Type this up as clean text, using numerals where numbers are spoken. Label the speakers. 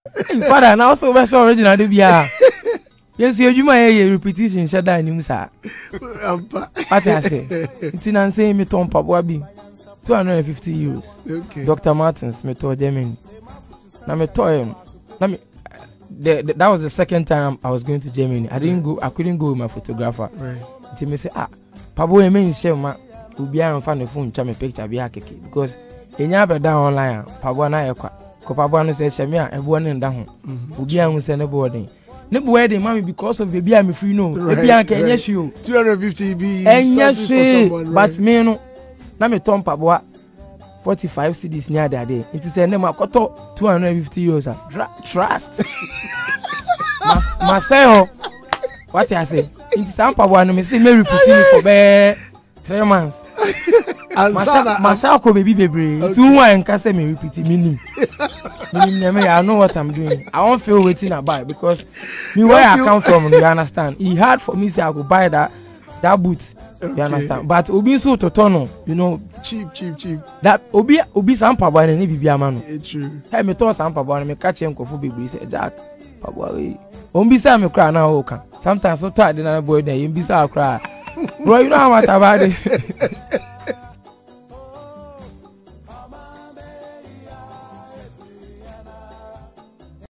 Speaker 1: Father, now so best original de bia. Yes, you may repetition shada in Musa. What I say? It's in saying me Tom Pabuabi. 250 euros.
Speaker 2: Okay.
Speaker 1: Dr. Martins, me to Germany. Now me to him. That was the second time I was going to Germany. I couldn't go with my photographer.
Speaker 2: Right.
Speaker 1: Until me say, Pabu, I mean, shema, ubi I find the phone, chame picture, be a keke. Because in your bed down online, Pabu and I, Pabu and say, Shamia, and one in down. Ubi I will send a boarding. Never wedding, mommy, because of the beer, me free no. The beer can yes, you
Speaker 2: 250 be
Speaker 1: and yes,
Speaker 2: someone,
Speaker 1: but me no. Now me Tom Pabu 45 CDs near that day. It is a name I got 250 euros. Trust. Marcel, what I say? It is Sam Pabu and me say me repeating for 3 months. Marcel ko baby baby. 2 1 can say me repeating me. I know what I'm doing. I won't feel waiting about because me where I come from, you understand. It hard for me say I go buy that boot. Okay. You understand? But Obi so to turn, you know,
Speaker 2: cheap.
Speaker 1: That Obi Sam Pabu and any bibia man.
Speaker 2: True.
Speaker 1: Hey, me to Sam Pabu and me catch him kofu baby say Jack Pabu. Ombi say me cry now okay. Sometimes so tired na boy there, you be say cry. Bro, you know how much about it.